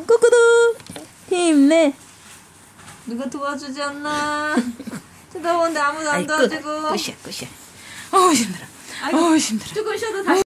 꾸꾸두 힘내. 누가 도와주지 않나? 쳐다보는데 아무도 안 도와주고. 끝이야. 어우 힘들어. 조금 쉬어도 다시